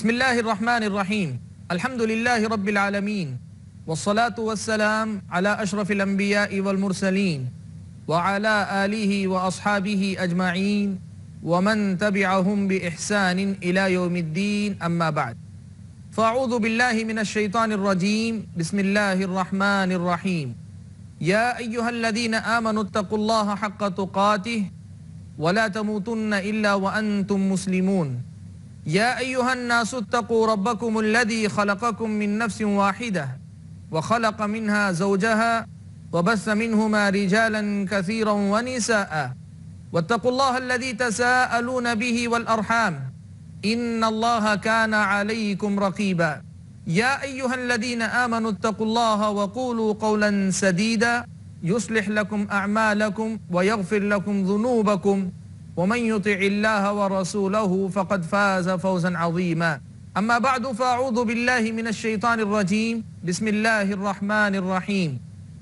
بسم اللہ الرحمن الرحیم الحمد للہ رب العالمین والصلاة والسلام على اشرف الانبیاء والمرسلین وعلى آلہ واصحابہ اجمعین ومن تبعهم بإحسان الى یوم الدین اما بعد فاعوذ باللہ من الشیطان الرجیم بسم اللہ الرحمن الرحیم یا ایہا الذین آمنوا اتقوا اللہ حق تقاتہ ولا تموتن الا وانتم مسلمون یا ایہا الناس اتقوا ربکم الذی خلقکم من نفس واحدہ وخلق منها زوجها وبث منهما رجالا كثيرا ونساء واتقوا الله الذي تساءلون به والأرحام إن الله كان عليكم رقيبا يا أيها الذين آمنوا اتقوا الله وقولوا قولا سديدا يصلح لكم أعمالكم ويغفر لكم ذنوبكم ومن يطع الله ورسوله فقد فاز فوزا عظيما أما بعد فأعوذ بالله من الشيطان الرجيم بسم الله الرحمن الرحيم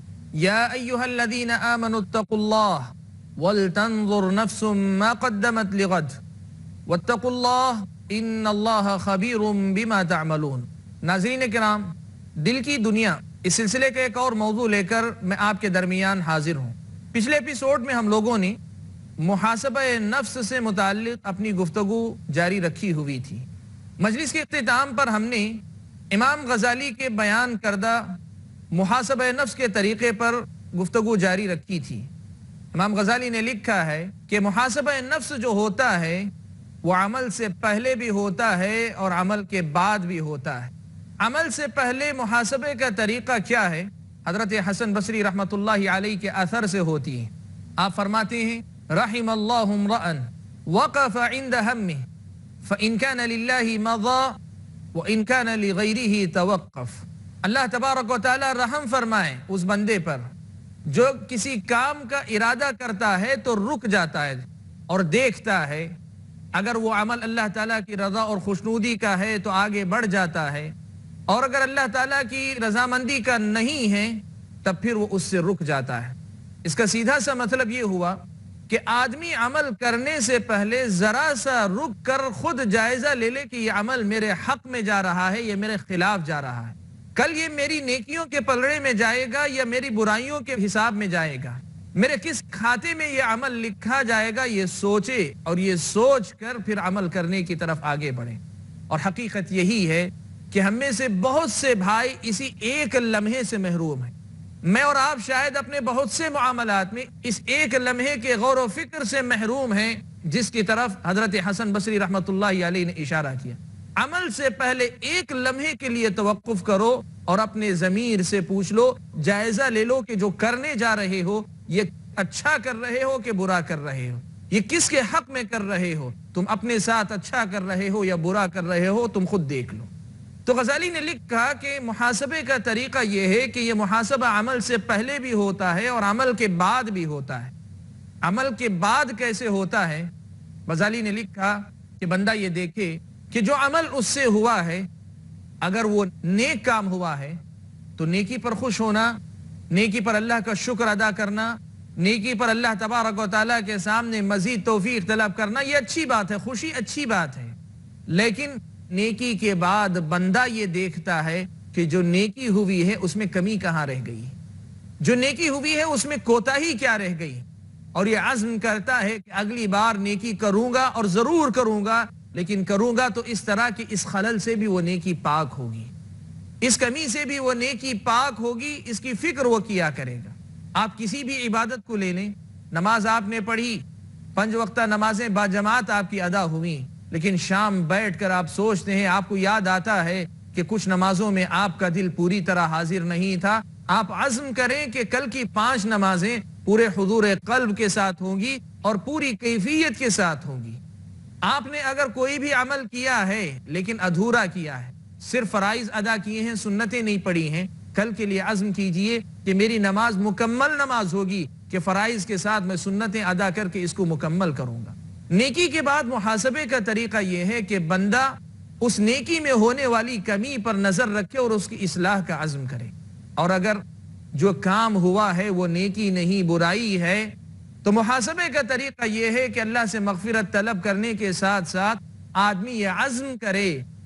يا أيها الذين آمنوا اتقوا الله ولتنظر نفس ما قدمت لغد واتقوا الله ان اللہ خبیر بما تعملون۔ ناظرین کرام، دل کی دنیا اس سلسلے کا ایک اور موضوع لے کر میں آپ کے درمیان حاضر ہوں۔ پچھلے ایپیسوڈ میں ہم لوگوں نے محاسبہ نفس سے متعلق اپنی گفتگو جاری رکھی ہوئی تھی۔ مجلس کے اختتام پر ہم نے امام غزالی کے بیان کردہ محاسبہ نفس کے طریقے پر گفتگو جاری رکھی تھی۔ امام غزالی نے لکھا ہے کہ محاسبہ نفس جو ہوتا ہے وہ عمل سے پہلے بھی ہوتا ہے اور عمل کے بعد بھی ہوتا ہے۔ عمل سے پہلے محاسبے کا طریقہ کیا ہے؟ حضرت حسن بصری رحمۃ اللہ علیہ کے اثر سے ہوتی ہے۔ آپ فرماتے ہیں رحم اللہ امرأ وقف عند ہمہ فإن كان للہ مضى وإن كان لغیرہ توقف۔ اللہ تبارک و تعالی رحم فرمائے اس بندے پر جو کسی کام کا ارادہ کرتا ہے تو رک جاتا ہے اور دیکھتا ہے، اگر وہ عمل اللہ تعالیٰ کی رضا اور خوشنودی کا ہے تو آگے بڑھ جاتا ہے، اور اگر اللہ تعالیٰ کی رضامندی کا نہیں ہے تب پھر وہ اس سے رک جاتا ہے۔ اس کا سیدھا سا مطلب یہ ہوا کہ آدمی عمل کرنے سے پہلے ذرا سا رک کر خود جائزہ لے لے کہ یہ عمل میرے حق میں جا رہا ہے یا میرے خلاف جا رہا ہے، کل یہ میری نیکیوں کے پلڑے میں جائے گا یا میری برائیوں کے حساب میں جائے گا، میرے کس کھاتے میں یہ عمل لکھا جائے گا، یہ سوچے اور یہ سوچ کر پھر عمل کرنے کی طرف آگے بڑھے۔ اور حقیقت یہی ہے کہ ہم میں سے بہت سے بھائی اسی ایک لمحے سے محروم ہیں۔ میں اور آپ شاید اپنے بہت سے معاملات میں اس ایک لمحے کے غور و فکر سے محروم ہیں جس کی طرف حضرت حسن بصری رحمۃ اللہ علیہ نے اشارہ کیا۔ عمل سے پہلے ایک لمحے کے لیے توقف کرو اور اپنے ضمیر سے پوچھ لو، جائزہ لے لو کہ جو کرنے جا رہے ہو یہ اچھا کر رہے ہو کہ برا کر رہے ہو، یہ کس کے حق میں کر رہے ہو، تم اپنے ساتھ اچھا کر رہے ہو یا برا کر رہے ہو، تم خود دیکھ لو۔ تو غزالی نے لکھا کہ محاسبے کا طریقہ یہ ہے کہ یہ محاسبہ عمل سے پہلے بھی ہوتا ہے اور عمل کے بعد بھی ہوتا ہے۔ عمل کے بعد کیسے ہوتا ہے؟ غزالی نے لکھا کہ بندہ یہ دیکھے کہ جو عمل اس سے ہوا ہے، اگر وہ نیک کام ہوا ہے تو نیکی پر خوش ہونا، نیکی پر اللہ کا شکر ادا کرنا، نیکی پر اللہ تبارک و تعالیٰ کے سامنے مزید توفیق طلب کرنا، یہ اچھی بات ہے، خوشی اچھی بات ہے۔ لیکن نیکی کے بعد بندہ یہ دیکھتا ہے کہ جو نیکی ہوئی ہے اس میں کمی کہاں رہ گئی، جو نیکی ہوئی ہے اس میں کوتاہی کیا رہ گئی، اور یہ عزم کرتا ہے کہ اگلی بار نیکی کروں گا اور ضرور کروں گا، لیکن کروں گا تو اس طرح کہ اس خلل سے بھی وہ نیکی پاک ہوگی، اس کمی سے بھی وہ نیکی پاک ہوگی، اس کی فکر وہ کیا کرے گا۔ آپ کسی بھی عبادت کو لے لیں، نماز آپ نے پڑھی، 5 وقتہ نمازیں با جماعت آپ کی ادا ہوئیں، لیکن شام بیٹھ کر آپ سوچتے ہیں، آپ کو یاد آتا ہے کہ کچھ نمازوں میں آپ کا دل پوری طرح حاضر نہیں تھا۔ آپ عزم کریں کہ کل کی 5 نمازیں پورے حضور قلب کے ساتھ ہوں گی اور پوری کیفیت کے ساتھ ہوں گی۔ آپ نے اگر کوئی بھی عمل کیا ہے لیکن ادھورا کیا ہے، صرف فرائض ادا کیے ہیں، سنتیں نہیں پڑھی ہیں، کل کے لیے عزم کیجئے کہ میری نماز مکمل نماز ہوگی کہ فرائض کے ساتھ میں سنتیں ادا کر کے اس کو مکمل کروں گا۔ نیکی کے بعد محاسبے کا طریقہ یہ ہے کہ بندہ اس نیکی میں ہونے والی کمی پر نظر رکھے اور اس کی اصلاح کا عزم کرے، اور اگر جو کام ہوا ہے وہ نیکی نہیں برائی ہے تو محاسبے کا طریقہ یہ ہے کہ اللہ سے مغفرت طلب کرنے کے ساتھ ساتھ آدمی یہ عزم کرے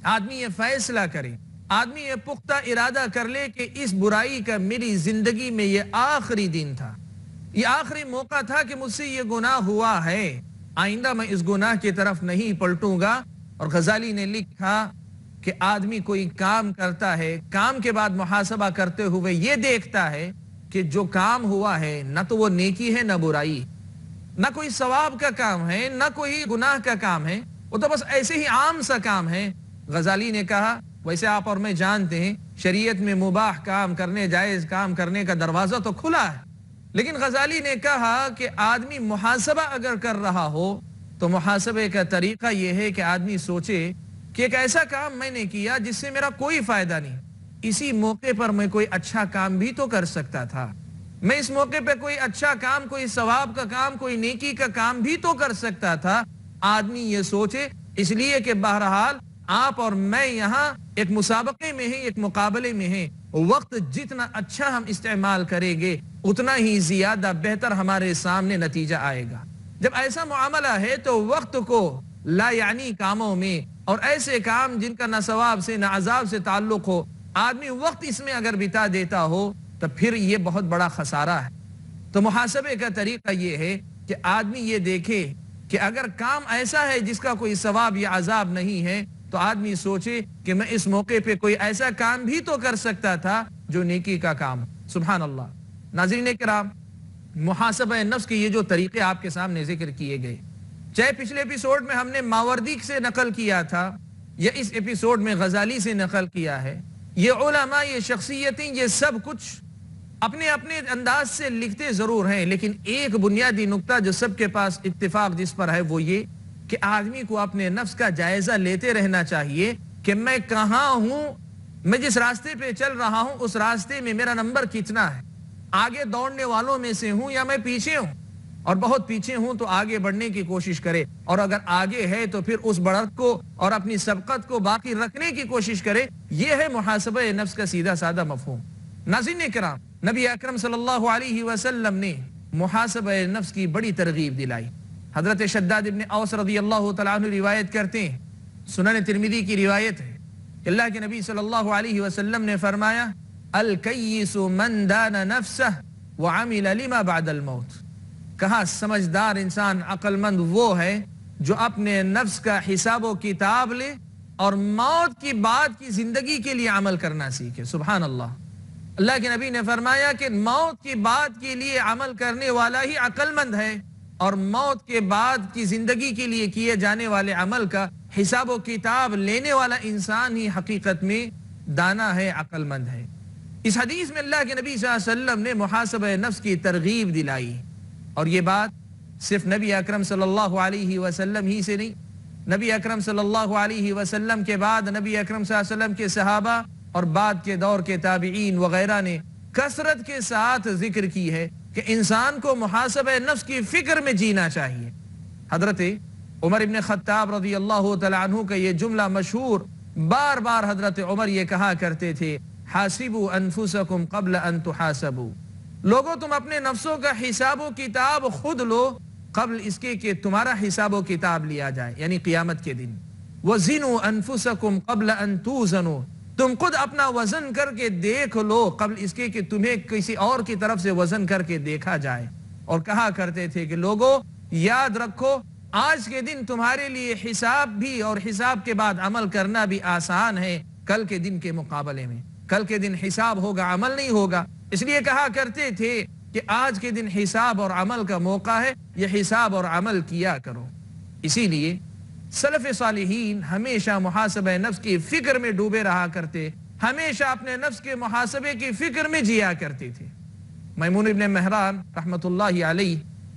آدمی یہ فیصلہ کرے، آدمی یہ پختہ ارادہ کر لے کہ اس برائی کا میری زندگی میں یہ آخری دن تھا، یہ آخری موقع تھا کہ مجھ سے یہ گناہ ہوا ہے، آئندہ میں اس گناہ کی طرف نہیں پلٹوں گا۔ اور غزالی نے لکھا کہ آدمی کوئی کام کرتا ہے، کام کے بعد محاسبہ کرتے ہوئے یہ دیکھتا ہے کہ جو کام ہوا ہے نہ تو وہ نیکی ہے نہ برائی، نہ کوئی ثواب کا کام ہے نہ کوئی گناہ کا کام ہے، وہ تو بس ایسے ہی عام سا کام ہے۔ غزالی نے کہا ویسے آپ اور میں جانتے ہیں شریعت میں مباح کام کرنے، جائز کام کرنے کا دروازہ تو کھلا ہے، لیکن غزالی نے کہا کہ آدمی محاسبہ اگر کر رہا ہو تو محاسبے کا طریقہ یہ ہے کہ آدمی سوچے کہ ایک ایسا کام میں نے کیا جس سے میرا کوئی فائدہ نہیں، اسی موقع پر میں کوئی اچھا کام بھی تو کر سکتا تھا، میں اس موقع پہ کوئی اچھا کام، کوئی ثواب کا کام، کوئی نیکی کا کام بھی تو کر سکتا تھا۔ آدمی یہ سوچے، اس لیے کہ بہرحال آپ اور میں یہاں ایک مسابقے میں ہیں، ایک مقابلے میں ہیں، وقت جتنا اچھا ہم استعمال کریں گے اتنا ہی زیادہ بہتر ہمارے سامنے نتیجہ آئے گا۔ جب ایسا معاملہ ہے تو وقت کو لا یعنی کاموں میں اور ایسے کام جن کا نہ ثواب سے نہ عذاب سے تعلق ہو، آدمی وقت اس میں اگر بتا دیتا ہو تو پھر یہ بہت بڑا خسارہ ہے۔ تو محاسبے کا طریقہ یہ ہے کہ آدمی یہ دیکھے کہ اگر کام ایسا ہے جس کا کوئی ثواب یا عذاب نہیں ہے تو آدمی سوچے کہ میں اس موقع پہ کوئی ایسا کام بھی تو کر سکتا تھا جو نیکی کا کام۔ سبحان اللہ۔ ناظرین کرام، محاسبہ نفس کے یہ جو طریقے آپ کے سامنے ذکر کیے گئے، چاہے پچھلے ایپیسوڈ میں ہم نے ماوردی سے نقل کیا تھا یا اس ایپیسوڈ میں غزالی سے نقل کیا ہے، یہ علماء، یہ شخصیتیں، یہ سب کچھ اپنے اپنے انداز سے لکھتے ضرور ہیں، لیکن ایک بنیادی نقطہ جو سب کے پاس اتفاق جس پر ہے وہ یہ کہ آدمی کو اپنے نفس کا جائزہ لیتے رہنا چاہیے کہ میں کہاں ہوں، میں جس راستے پہ چل رہا ہوں اس راستے میں میرا نمبر کتنا ہے، آگے دوڑنے والوں میں سے ہوں یا میں پیچھے ہوں، اور بہت پیچھے ہوں تو آگے بڑھنے کی کوشش کرے، اور اگر آگے ہے تو پھر اس بڑھت کو اور اپنی سبقت کو باقی رکھنے کی کوشش کرے۔ یہ ہے محاسبہ نفس کا سیدھا سادہ مفہوم۔ ناظرین کرام، نبی اکرم صلی اللہ علیہ وسلم نے محاسبہ نفس کی بڑی ترغیب دلائی۔ حضرت شداد ابن اوس رضی اللہ تعالیٰ عنہ روایت کرتے ہیں، سنن ترمذی کی روایت ہے کہ اللہ کے نبی صلی اللہ علیہ وسلم نے فرمایا الکیس من دان نفسہ وعمل لما بعد الموت۔ کہا سمجھدار انسان، عقل مند وہ ہے جو اپنے نفس کا حساب و کتاب لے اور موت کی بعد کی زندگی کے لیے عمل کرنا سیکھے۔ سبحان اللہ۔ اللہ کے نبی نے فرمایا کہ موت کی بعد کے لیے عمل کرنے والا ہی عقل مند ہے، اور موت کے بعد کی زندگی کے لیے کیے جانے والے عمل کا حساب و کتاب لینے والا انسان ہی حقیقت میں دانا ہے، عقل مند ہے۔ اس حدیث میں اللہ کے نبی صلی اللہ علیہ وسلم نے محاسبہ نفس کی ترغیب دلائی، اور یہ بات صرف نبی اکرم صلی اللہ علیہ وسلم ہی سے نہیں، نبی اکرم صلی اللہ علیہ وسلم کے بعد نبی اکرم صلی اللہ علیہ وسلم کے صحابہ اور بعد کے دور کے تابعین وغیرہ نے کثرت کے ساتھ ذکر کی ہے کہ انسان کو محاسبہ نفس کی فکر میں جینا چاہیے۔ حضرت عمر ابن خطاب رضی اللہ تعالیٰ عنہ کا یہ جملہ مشہور، بار بار حضرت عمر یہ کہا کرتے تھے حاسبوا انفسکم قبل ان تحاسبوا، لوگوں تم اپنے نفسوں کا حساب و کتاب خود لو قبل اس کے کہ تمہارا حساب و کتاب لیا جائے، یعنی قیامت کے دن۔ وزنوا انفسکم قبل ان توزنوا، تم خود اپنا وزن کر کے دیکھ لو قبل اس کے کہ تمہیں کسی اور کی طرف سے وزن کر کے دیکھا جائے۔ اور کہا کرتے تھے کہ لوگوں یاد رکھو آج کے دن تمہارے لیے حساب بھی اور حساب کے بعد عمل کرنا بھی آسان ہے کل کے دن کے مقابلے میں۔ کل کے دن حساب ہوگا، عمل نہیں ہوگا، اس لیے کہا کرتے تھے کہ آج کے دن حساب اور عمل کا موقع ہے، یہ حساب اور عمل کیا کرو۔ اسی لیے سلف صالحین ہمیشہ محاسبہ نفس کی فکر میں ڈوبے رہا کرتے، ہمیشہ اپنے نفس کے محاسبے کی فکر میں جیا کرتے تھے۔ میمون ابن مہران رحمت اللہ علیہ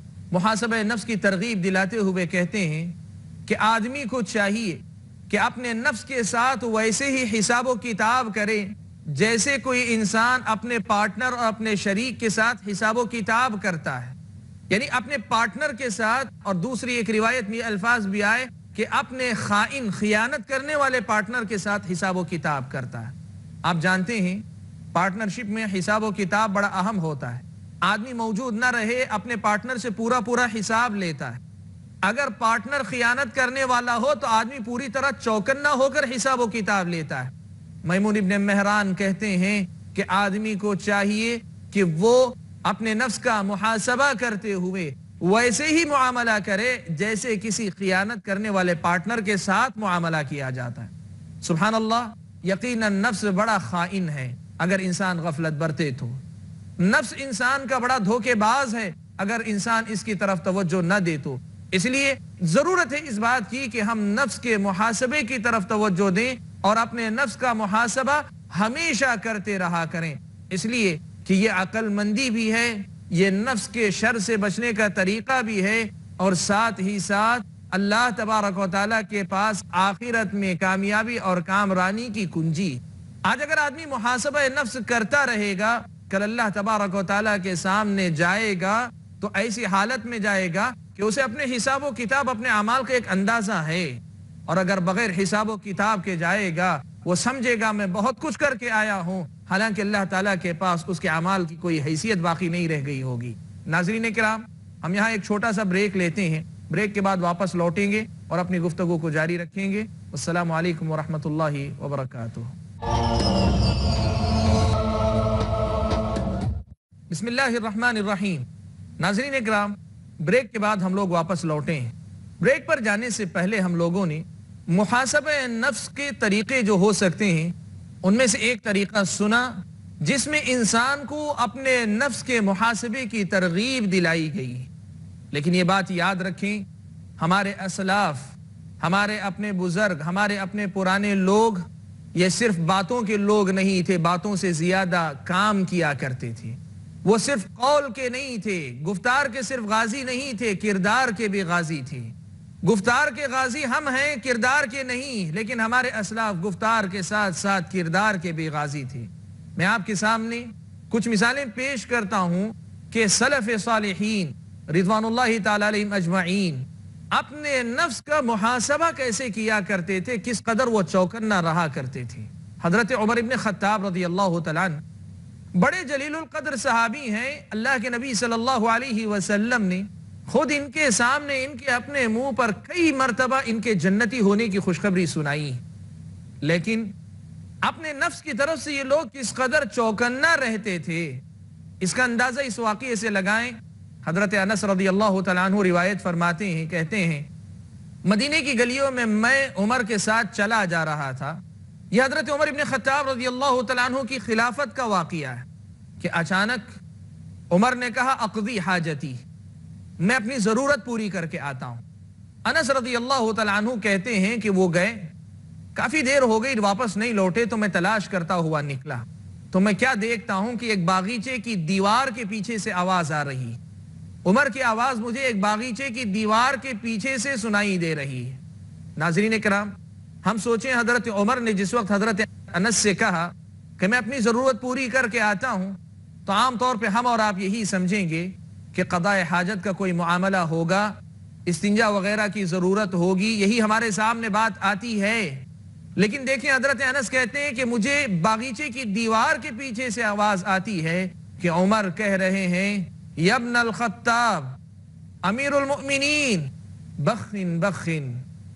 محاسبہ نفس کی ترغیب دلاتے ہوئے کہتے ہیں کہ آدمی کو چاہیے کہ اپنے نفس کے ساتھ ویسے ہی حساب و کتاب کرے جیسے کوئی انسان اپنے پارٹنر اور اپنے شریک کے ساتھ حساب و کتاب کرتا ہے، یعنی اپنے پارٹنر کے ساتھ، اور دوسری ایک روایت میں الفاظ بھی آئے کہ اپنے خائن، خیانت کرنے والے پارٹنر کے ساتھ حساب و کتاب کرتا ہے۔ آپ جانتے ہیں پارٹنرشپ میں حساب و کتاب بڑا اہم ہوتا ہے، آدمی موجود نہ رہے اپنے پارٹنر سے پورا حساب لیتا ہے، اگر پارٹنر خیانت کرنے والا ہو تو آدمی پوری طرح چوکنا ہو کر حساب و کتاب لیتا ہے۔ میمون ابن مہران کہتے ہیں کہ آدمی کو چاہیے کہ وہ اپنے نفس کا محاسبہ کرتے ہوئے ویسے ہی معاملہ کرے جیسے کسی خیانت کرنے والے پارٹنر کے ساتھ معاملہ کیا جاتا ہے۔ سبحان اللہ، یقیناً نفس بڑا خائن ہے اگر انسان غفلت برتے تو، نفس انسان کا بڑا دھوکے باز ہے اگر انسان اس کی طرف توجہ نہ دے تو۔ اس لیے ضرورت ہے اس بات کی کہ ہم نفس کے محاسبے کی طرف توجہ دیں اور اپنے نفس کا محاسبہ ہمیشہ کرتے رہا کریں، اس لیے کہ یہ عقل مندی بھی ہے، یہ نفس کے شر سے بچنے کا طریقہ بھی ہے، اور ساتھ ہی ساتھ اللہ تبارک و تعالیٰ کے پاس آخرت میں کامیابی اور کامرانی کی کنجی۔ آج اگر آدمی محاسبہ نفس کرتا رہے گا، کل اللہ تبارک و تعالیٰ کے سامنے جائے گا تو ایسی حالت میں جائے گا کہ اسے اپنے حساب و کتاب، اپنے اعمال کا ایک اندازہ ہے، اور اگر بغیر حساب و کتاب کے جائے گا وہ سمجھے گا میں بہت کچھ کر کے آیا ہوں، حالانکہ اللہ تعالیٰ کے پاس اس کے اعمال کی کوئی حیثیت باقی نہیں رہ گئی ہوگی۔ ناظرین کرام، ہم یہاں ایک چھوٹا سا بریک لیتے ہیں، بریک کے بعد واپس لوٹیں گے اور اپنی گفتگو کو جاری رکھیں گے۔ السلام علیکم ورحمۃ اللہ وبرکاتہ۔ بسم اللہ الرحمن الرحیم۔ ناظرین کرام، بریک کے بعد ہم لوگ واپس لوٹے ہیں۔ بریک پر جانے سے پہلے ہم لوگوں نے محاسبہ نفس کے طریقے جو ہو سکتے ہیں ان میں سے ایک طریقہ سنا جس میں انسان کو اپنے نفس کے محاسبے کی ترغیب دلائی گئی۔ لیکن یہ بات یاد رکھیں، ہمارے اسلاف، ہمارے اپنے بزرگ، ہمارے اپنے پرانے لوگ یہ صرف باتوں کے لوگ نہیں تھے، باتوں سے زیادہ کام کیا کرتے تھے۔ وہ صرف قول کے نہیں تھے، گفتار کے صرف غازی نہیں تھے، کردار کے بھی غازی تھے۔ گفتار کے غازی ہم ہیں، کردار کے نہیں، لیکن ہمارے اسلاف گفتار کے ساتھ ساتھ کردار کے بھی غازی تھے۔ میں آپ کے سامنے کچھ مثالیں پیش کرتا ہوں کہ سلف صالحین رضوان اللہ تعالی علیہم اجمعین اپنے نفس کا محاسبہ کیسے کیا کرتے تھے، کس قدر وہ چوکنا رہا کرتے تھے۔ حضرت عمر ابن خطاب رضی اللہ تعالیٰ عنہ بڑے جلیل القدر صحابی ہیں، اللہ کے نبی صلی اللہ علیہ وسلم نے خود ان کے سامنے ان کے اپنے منہ پر کئی مرتبہ ان کے جنتی ہونے کی خوشخبری سنائی، لیکن اپنے نفس کی طرف سے یہ لوگ کس قدر چوکنا رہتے تھے اس کا اندازہ اس واقعے سے لگائیں۔ حضرت انس رضی اللہ تعالیٰ عنہ روایت فرماتے ہیں، کہتے ہیں مدینے کی گلیوں میں عمر کے ساتھ چلا جا رہا تھا۔ یہ حضرت عمر ابن خطاب رضی اللہ تعالیٰ عنہ کی خلافت کا واقعہ ہے کہ اچانک عمر نے کہا اقضی حاجتی، میں اپنی ضرورت پوری کر کے آتا ہوں۔ انس رضی اللہ تعالیٰ عنہ کہتے ہیں کہ وہ گئے، کافی دیر ہو گئی واپس نہیں لوٹے تو میں تلاش کرتا ہوا نکلا تو میں کیا دیکھتا ہوں کہ ایک باغیچے کی دیوار کے پیچھے سے آواز آ رہی، عمر کی آواز مجھے ایک باغیچے کی دیوار کے پیچھے سے سنائی دے رہی ہے۔ ناظرین کرام، ہم سوچیں حضرت عمر نے جس وقت حضرت انس سے کہا کہ میں اپنی ضرورت پوری کر کے آتا ہوں تو عام طور پہ ہم اور آپ یہی سمجھیں گے کہ قضاء حاجت کا کوئی معاملہ ہوگا، استنجا وغیرہ کی ضرورت ہوگی، یہی ہمارے سامنے بات آتی ہے۔ لیکن دیکھیں حضرت انس کہتے ہیں کہ مجھے باغیچے کی دیوار کے پیچھے سے آواز آتی ہے کہ عمر کہہ رہے ہیں یا ابن الخطاب امیر المؤمنین بخن بخن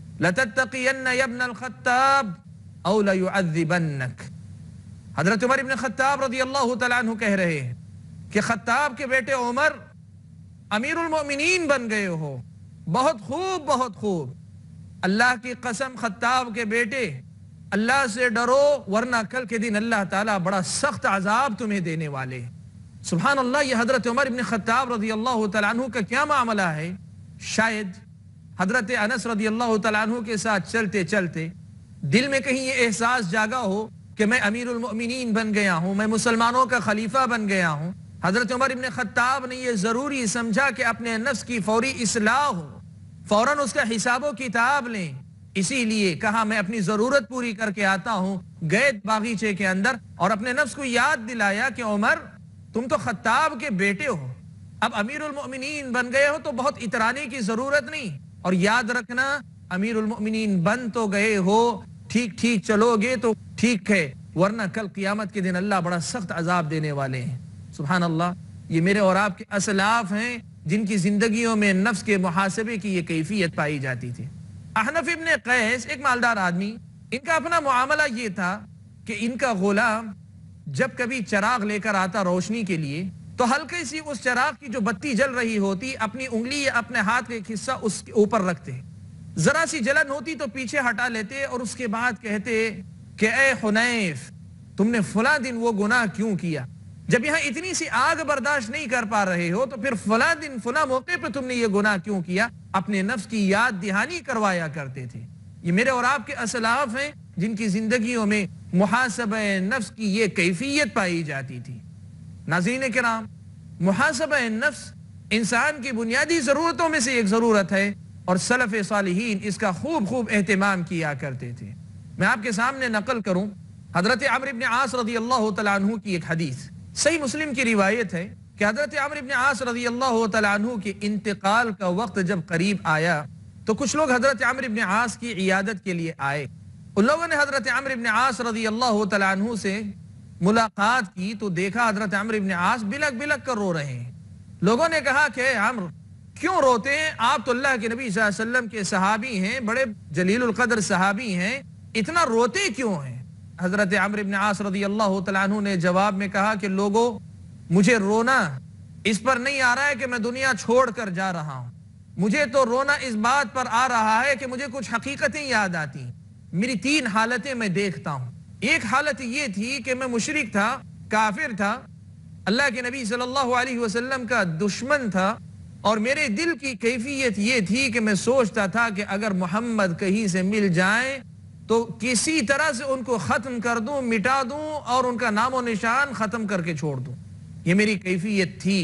لتتقین یا ابن الخطاب او لیعذبنک۔ حضرت عمر ابن خطاب رضی اللہ تعالیٰ عنہ کہہ رہے ہیں کہ خطاب کے بیٹے عمر امیر المؤمنین بن گئے ہو، بہت خوب بہت خوب، اللہ کی قسم خطاب کے بیٹے اللہ سے ڈرو ورنہ کل کے دن اللہ تعالیٰ بڑا سخت عذاب تمہیں دینے والے۔ سبحان اللہ، یہ حضرت عمر ابن خطاب رضی اللہ تعالیٰ عنہ کا کیا معاملہ ہے؟ شاید حضرت انس رضی اللہ تعالیٰ عنہ کے ساتھ چلتے چلتے دل میں کہیں یہ احساس جاگا ہو کہ میں امیر المؤمنین بن گیا ہوں، میں مسلمانوں کا خلیفہ بن گیا ہوں۔ حضرت عمر ابن خطاب نے یہ ضروری سمجھا کہ اپنے نفس کی فوری اصلاح ہو، فوراً اس کا حساب و کتاب لیں، اسی لیے کہا میں اپنی ضرورت پوری کر کے آتا ہوں۔ گئے باغیچے کے اندر اور اپنے نفس کو یاد دلایا کہ عمر تم تو خطاب کے بیٹے ہو، اب امیر المؤمنین بن گئے ہو تو بہت اترانے کی ضرورت نہیں، اور یاد رکھنا امیر المؤمنین بن تو گئے ہو، ٹھیک ٹھیک چلو گے تو ٹھیک ہے، ورنہ کل قیامت کے دن اللہ بڑا سخت عذاب دینے والے ہیں۔ سبحان اللہ، یہ میرے اور آپ کے اسلاف ہیں جن کی زندگیوں میں نفس کے محاسبے کی یہ کیفیت پائی جاتی تھی۔ احنف ابن قیس ایک مالدار آدمی، ان کا اپنا معاملہ یہ تھا کہ ان کا غلام جب کبھی چراغ لے کر آتا روشنی کے لیے تو ہلکی سی اس چراغ کی جو بتی جل رہی ہوتی اپنی انگلی یا اپنے ہاتھ کا ایک حصہ اس کے اوپر رکھتے، ذرا سی جلن ہوتی تو پیچھے ہٹا لیتے اور اس کے بعد کہتے کہ اے حنیف، تم نے فلاں دن وہ گناہ کیوں کیا؟ جب یہاں اتنی سی آگ برداشت نہیں کر پا رہے ہو تو پھر فلاں دن فلاں موقع پہ تم نے یہ گناہ کیوں کیا؟ اپنے نفس کی یاد دہانی کروایا کرتے تھے۔ یہ میرے اور آپ کے اسلاف ہیں جن کی زندگیوں میں محاسبہ نفس کی یہ کیفیت پائی جاتی تھی۔ ناظرین کرام، محاسبہ نفس انسان کی بنیادی ضرورتوں میں سے ایک ضرورت ہے اور سلف صالحین اس کا خوب اہتمام کیا کرتے تھے۔ میں آپ کے سامنے نقل کروں حضرت عمرو بن عاص رضی اللہ تعالیٰ عنہ کی ایک حدیث، صحیح مسلم کی روایت ہے کہ حضرت عمرو بن عاص رضی اللہ تعالیٰ عنہ کے انتقال کا وقت جب قریب آیا تو کچھ لوگ حضرت عمرو بن عاص کی عیادت کے لیے آئے۔ ان لوگوں نے حضرت عمرو بن عاص رضی اللہ تعالیٰ عنہ سے ملاقات کی تو دیکھا حضرت عمرو بن عاص بلک بلک کر رو رہے ہیں۔ لوگوں نے کہا کہ عمرو کیوں روتے ہیں؟ آپ تو اللہ کے نبی صلی اللہ علیہ وسلم کے صحابی ہیں، بڑے جلیل القدر صحابی ہیں، اتنا روتے کیوں ہیں؟ حضرت عمرو بن عاص رضی اللہ تعالیٰ عنہ نے جواب میں کہا کہ لوگوں، مجھے رونا اس پر نہیں آ رہا ہے کہ میں دنیا چھوڑ کر جا رہا ہوں، مجھے تو رونا اس بات پر آ رہا ہے کہ مجھے کچھ حقیقتیں یاد آتی ہیں۔ میری تین حالتیں میں دیکھتا ہوں۔ ایک حالت یہ تھی کہ میں مشرک تھا، کافر تھا، اللہ کے نبی صلی اللہ علیہ وسلم کا دشمن تھا، اور میرے دل کی کیفیت یہ تھی کہ میں سوچتا تھا کہ اگر محمد کہیں سے مل جائیں تو کسی طرح سے ان کو ختم کر دوں، مٹا دوں اور ان کا نام و نشان ختم کر کے چھوڑ دوں۔ یہ میری کیفیت تھی۔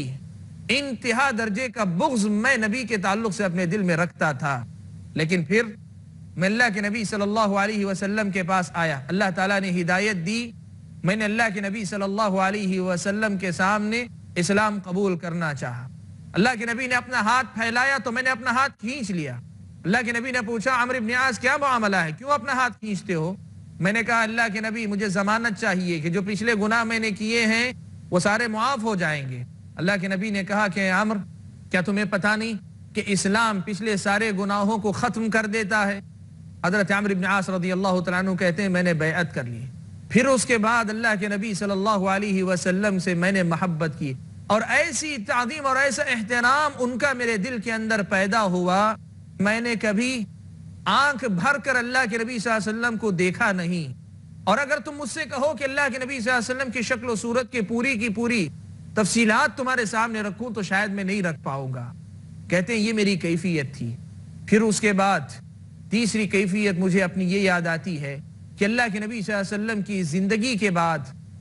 انتہا درجے کا بغض میں نبی کے تعلق سے اپنے دل میں رکھتا تھا۔ لیکن پھر میں اللہ کے نبی صلی اللہ علیہ وسلم کے پاس آیا، اللہ تعالیٰ نے ہدایت دی، میں نے اللہ کے نبی صلی اللہ علیہ وسلم کے سامنے اسلام قبول کرنا چاہا۔ اللہ کے نبی نے اپنا ہاتھ پھیلایا تو میں نے اپنا ہاتھ کھینچ لیا۔ اللہ کے نبی نے پوچھا عمرو بن عاص کیا معاملہ ہے، کیوں اپنا ہاتھ کھینچتے ہو؟ میں نے کہا اللہ کے نبی مجھے ضمانت چاہیے کہ جو پچھلے گناہ میں نے کیے ہیں وہ سارے معاف ہو جائیں گے۔ اللہ کے نبی نے کہا کہ عمرو کیا تمہیں پتہ نہیں کہ اسلام پچھلے سارے گناہوں کو ختم کر دیتا ہے؟ حضرت عمرو بن عاص رضی اللہ تعالیٰ عنہ کہتے ہیں میں نے بیعت کر لی، پھر اس کے بعد اللہ کے نبی صلی اللہ علیہ وسلم سے میں نے محبت کی اور ایسی تعظیم اور ایسا احترام ان کا میرے دل کے اندر پیدا ہوا، میں نے کبھی آنکھ بھر کر اللہ کے نبی صلی اللہ علیہ وسلم کو دیکھا نہیں۔ اور اگر تم مجھ سے کہو کہ اللہ کے نبی صلی اللہ علیہ وسلم کی شکل و صورت کی پوری تفصیلات تمہارے سامنے رکھوں تو شاید میں نہیں رکھ پاؤں گا۔ کہتے ہیں یہ میری کیفیت تھی۔ پھر اس کے بعد تیسری کیفیت مجھے اپنی یہ یاد آتی ہے کہ اللہ کے نبی صلی اللہ علیہ وسلم کی زندگی کے بعد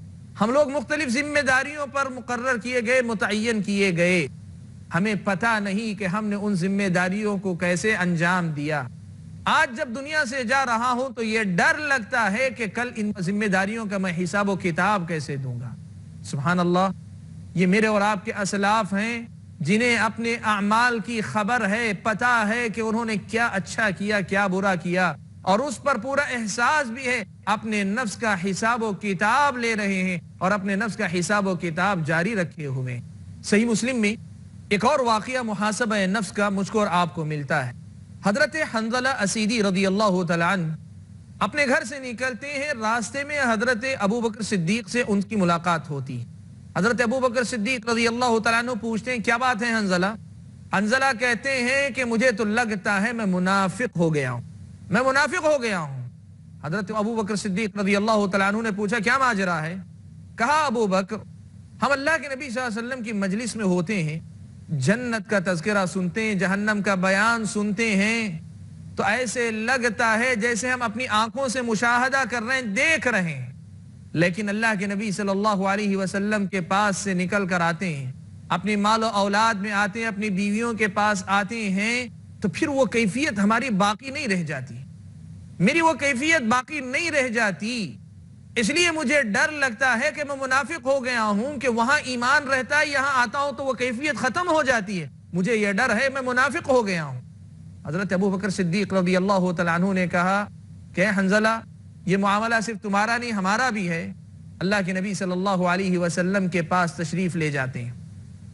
ہم لوگ مختلف ذمہ داریوں پر مقرر کیے گئے، متعین کیے گئے، ہمیں پتہ نہیں کہ ہم نے ان ذمہ داریوں کو کیسے انجام دیا۔ آج جب دنیا سے جا رہا ہوں تو یہ ڈر لگتا ہے کہ کل ان ذمہ داریوں کا میں حساب و کتاب کیسے دوں گا۔ سبحان اللہ، یہ میرے اور آپ کے اسلاف ہیں جنہیں اپنے اعمال کی خبر ہے، پتہ ہے کہ انہوں نے کیا اچھا کیا کیا برا کیا، اور اس پر پورا احساس بھی ہے، اپنے نفس کا حساب و کتاب لے رہے ہیں اور اپنے نفس کا حساب و کتاب جاری رکھے ہوئے۔ صحیح مسلم میں ایک اور واقعہ محاسبہ نفس کا مجھ کو اور آپ کو ملتا ہے۔ حضرت حنظلہ اسیدی رضی اللہ تعالیٰ عنہ اپنے گھر سے نکلتے ہیں، راستے میں حضرت ابو بکر صدیق سے ان کی ملاقات ہوتی۔ حضرت ابو بکر صدیق رضی اللہ تعالیٰ عنہ پوچھتے ہیں کیا بات ہے حنظلہ؟ حنظلہ کہتے ہیں کہ مجھے تو لگتا ہے میں منافق ہو گیا ہوں، میں منافق ہو گیا ہوں۔ حضرت ابو بکر صدیق رضی اللہ تعالیٰ عنہ نے پوچھا کیا ماجرا ہے؟ کہا ابو بکر ہم اللہ کے نبی صلی اللہ علیہ وسلم کی مجلس میں ہوتے ہیں، جنت کا تذکرہ سنتے ہیں، جہنم کا بیان سنتے ہیں، تو ایسے لگتا ہے جیسے ہم اپنی آنکھوں سے مشاہدہ کر رہے ہیں، دیکھ رہے ہیں، لیکن اللہ کے نبی صلی اللہ علیہ وسلم کے پاس سے نکل کر آتے ہیں، اپنی مال و اولاد میں آتے ہیں، اپنی بیویوں کے پاس آتے ہیں، تو پھر وہ کیفیت ہماری باقی نہیں رہ جاتی، میری وہ کیفیت باقی نہیں رہ جاتی۔ اس لیے مجھے ڈر لگتا ہے کہ میں منافق ہو گیا ہوں، کہ وہاں ایمان رہتا ہے، یہاں آتا ہوں تو وہ کیفیت ختم ہو جاتی ہے، مجھے یہ ڈر ہے میں منافق ہو گیا ہوں۔ حضرت ابو بکر صدیق رضی اللہ تعالیٰ عنہ نے کہا کہ حنظلہ یہ معاملہ صرف تمہارا نہیں ہمارا بھی ہے۔ اللہ کے نبی صلی اللہ علیہ وسلم کے پاس تشریف لے جاتے ہیں،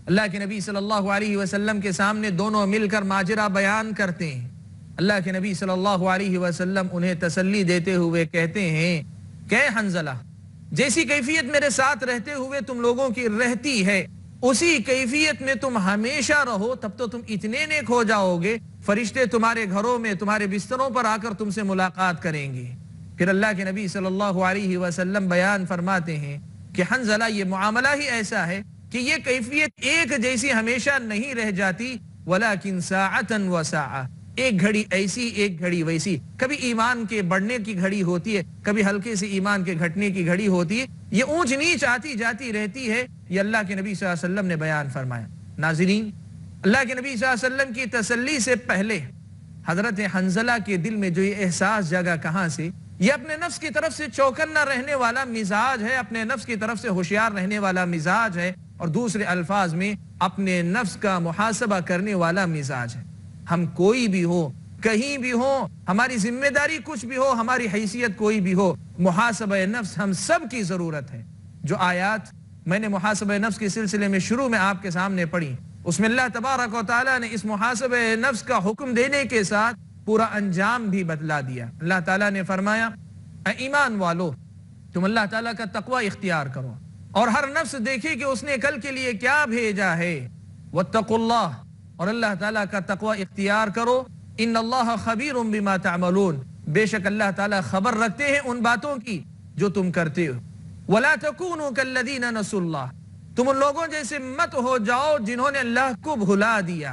اللہ کے نبی صلی اللہ علیہ وسلم کے سامنے دونوں مل کر ماجرہ بیان کرتے ہیں. اللہ کے نبی صلی اللہ علیہ وسلم انہیں تسلی دیتے ہوئے کہتے ہیں کہ حنظلہ جیسی کیفیت میرے ساتھ رہتے ہوئے تم لوگوں کی رہتی ہے اسی کیفیت میں تم ہمیشہ رہو, تب تو تم اتنے نیک ہو جاؤ گے فرشتے تمہارے گھروں میں تمہارے بستروں پر آ کر تم سے ملاقات کریں گے. پھر اللہ کے نبی صلی اللہ علیہ وسلم بیان فرماتے ہیں کہ حنظلہ یہ معاملہ ہی ایسا ہے کہ یہ کیفیت ایک جیسی ہمیشہ نہیں رہ جاتی, ولیکن ساعتاً وساعہ, ایک گھڑی ایسی ایک گھڑی ویسی. کبھی ایمان کے بڑھنے کی گھڑی ہوتی ہے, کبھی ہلکے سے ایمان کے گھٹنے کی گھڑی ہوتی ہے, یہ اونچ نیچ آتی جاتی رہتی ہے. یہ اللہ کے نبی صلی اللہ علیہ وسلم نے بیان فرمایا. ناظرین, اللہ کے نبی صلی اللہ علیہ وسلم کی تسلی سے پہلے حضرت حنظلہ کے دل میں جو یہ احساس جگہ کہاں سے, یہ اپنے نفس کی طرف سے چوکنا رہنے والا مزاج ہے, اپنے نفس کی طرف سے ہوشیار رہنے والا مزاج ہے, اور دوسرے الفاظ میں اپنے نفس کا محاسبہ کرنے والا مزاج ہے. ہم کوئی بھی ہو, کہیں بھی ہو, ہماری ذمہ داری کچھ بھی ہو, ہماری حیثیت کوئی بھی ہو, محاسبہ نفس ہم سب کی ضرورت ہے. جو آیات میں نے محاسبہ نفس کے سلسلے میں شروع میں آپ کے سامنے پڑھی, اس میں اللہ تبارک و تعالیٰ نے اس محاسبہ نفس کا حکم دینے کے ساتھ پورا انجام بھی بتلا دیا. اللہ تعالیٰ نے فرمایا اے ایمان والو تم اللہ تعالیٰ کا تقوی اختیار کرو اور ہر نفس دیکھے کہ اس نے کل کے لیے کیا بھیجا ہے. واتقوا اللہ, اور اللہ تعالیٰ کا تقوی اختیار کرو. ان اللہ خبیر بما تعملون, بے شک اللہ تعالیٰ خبر رکھتے ہیں ان باتوں کی جو تم کرتے ہو. ولا تکونوا کالذین نسوا اللہ, تم ان لوگوں جیسے مت ہو جاؤ جنہوں نے اللہ کو بھلا دیا.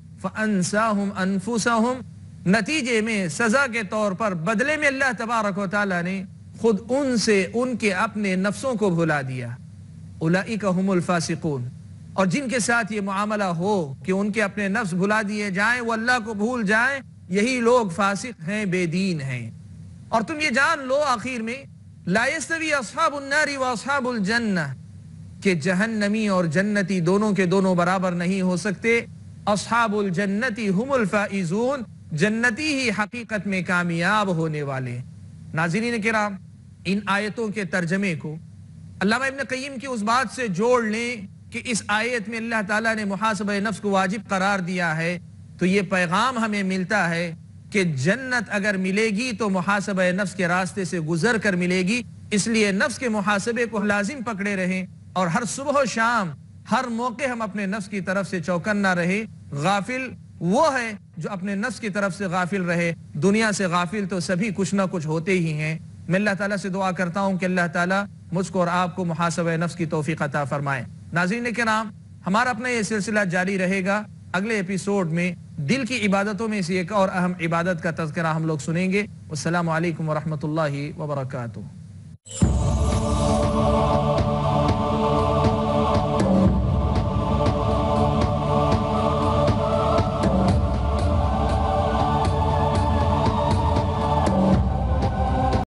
فانساہم انفسہم, نتیجے میں سزا کے طور پر بدلے میں اللہ تبارک و تعالیٰ نے خود ان سے ان کے اپنے نفسوں کو بھلا دیا. اولئک هم الفاسقون, اور جن کے ساتھ یہ معاملہ ہو کہ ان کے اپنے نفس بھلا دیے جائیں, وہ اللہ کو بھول جائیں, یہی لوگ فاسق ہیں, بے دین ہیں. اور تم یہ جان لو آخر میں لا یستوی اصحاب النار و اصحاب الجنہ, کہ جہنمی اور جنتی دونوں کے دونوں برابر نہیں ہو سکتے. اصحاب الجنتی هم الفائزون, جنتی ہی حقیقت میں کامیاب ہونے والے. ناظرین کرام, ان آیتوں کے ترجمے کو علامہ ابن قیم کی اس بات سے جوڑ لیں کہ اس آیت میں اللہ تعالیٰ نے محاسبہ نفس کو واجب قرار دیا ہے, تو یہ پیغام ہمیں ملتا ہے کہ جنت اگر ملے گی تو محاسبہ نفس کے راستے سے گزر کر ملے گی. اس لیے نفس کے محاسبے کو لازم پکڑے رہیں, اور ہر صبح و شام ہر موقع ہم اپنے نفس کی طرف سے چوکنا رہے. غافل وہ ہے جو اپنے نفس کی طرف سے غافل رہے, دنیا سے غافل تو سبھی کچھ نہ کچھ ہوتے ہی ہیں. میں اللہ تعالیٰ سے دعا کرتا ہوں کہ اللہ تعالیٰ مجھ کو اور آپ کو محاسبہ نفس کی توفیق عطا فرمائے. ناظرین کرام, ہمارا اپنا یہ سلسلہ جاری رہے گا. اگلے ایپیسوڈ میں دل کی عبادتوں میں سے ایک اور اہم عبادت کا تذکرہ ہم لوگ سنیں گے. والسلام علیکم ورحمۃ اللہ وبرکاتہ.